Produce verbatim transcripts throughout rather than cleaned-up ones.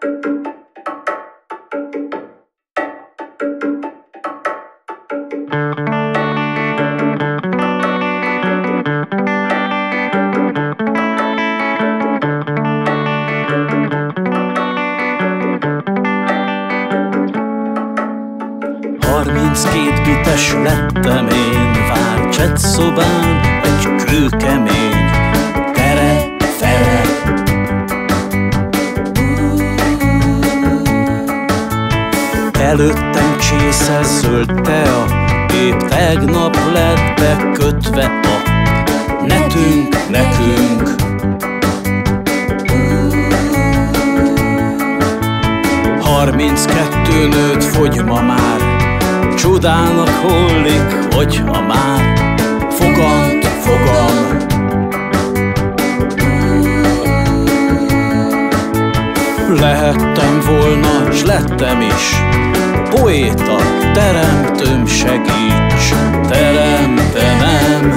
Harminckét bites lettem én, vár csetszobán egy kőkemény tere-fere. Előttem csésze zöld tea, épp tegnap lett bekötve a netünk, nekünk. Harminckettő nőtt fogy ma már, csodának hollik, hogyha már fogant fogam. Lehettem volna, s lettem is poéta, teremtőm segíts, teremtenem.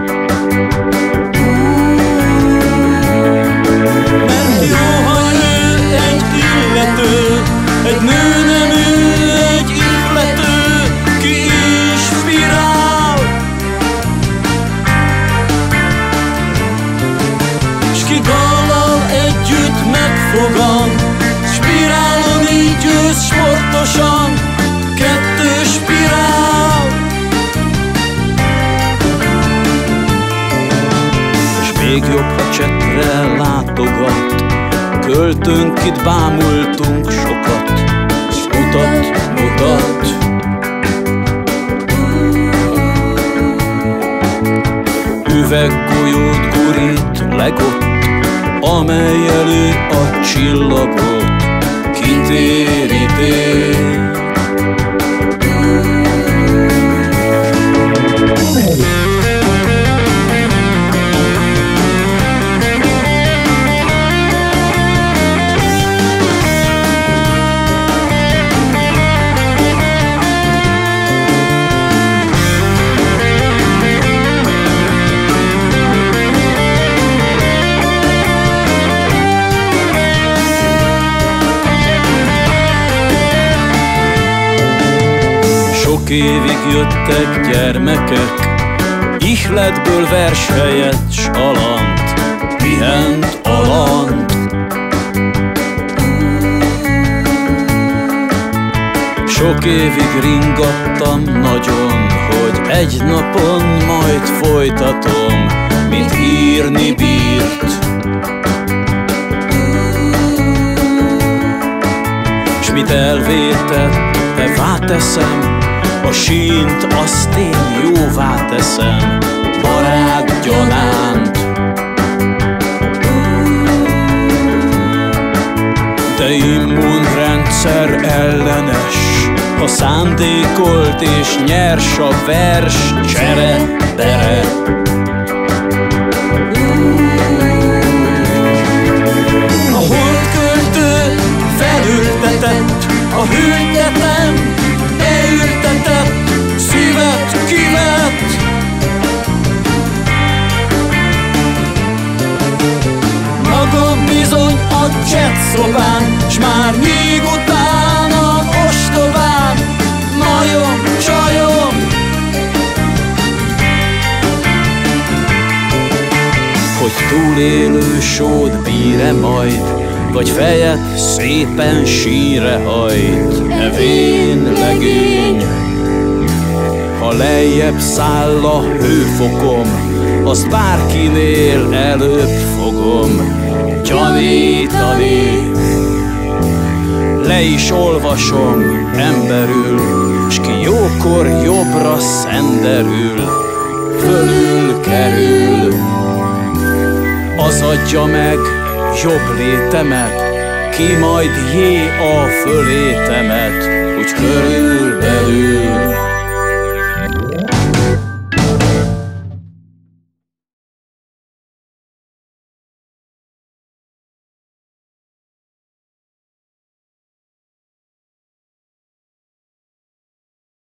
Mert jó, ha nő egy illető, egy nő nem ő, egy illető, ki inspirál, s ki dallal együtt megfogam, spirálon így győz sportosan, kettő spirál. S még jobb, ha csetre látogat, költőnk itt bámultunk sokat, s mutat, mutat. Üveggolyót gurít legott, amely elő a csillagot kitéríti. Sok évig jöttek gyermekek, ihletből vers helyett s alant, pihent alant. Sok évig ringattam nagyon, hogy egy napon majd folytatom, mint írni bírt. S mit elvétett, evá teszem, a sínt azt én jóvá teszem, barát gyanánt. De immunrendszer ellenes, ha szándékolt és nyers a vers csere-bere. A holdköltő felültetett, a hűtetem beültetett, szívet kivett. Magam bizony a csetszobán, s már míg utánam ostobán, majom, csajom. Hogy túlélő sód bír-e majd, vagy fejet szépen sínre hajt, e vén legény. Ha lejjebb száll a hőfokom, azt bárkinél előbb fogom gyanítani. Le is olvasom emberül, s ki jókor jobbra szenderül, fölül kerül. Az adja meg jobb létemet, ki majd jé a fölétemet, úgy körülbelül.